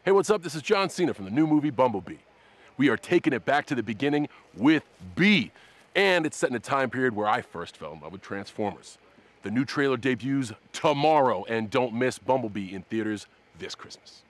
Hey, what's up? This is John Cena from the new movie Bumblebee. We are taking it back to the beginning with B, and it's set in a time period where I first fell in love with Transformers. The new trailer debuts tomorrow, and don't miss Bumblebee in theaters this Christmas.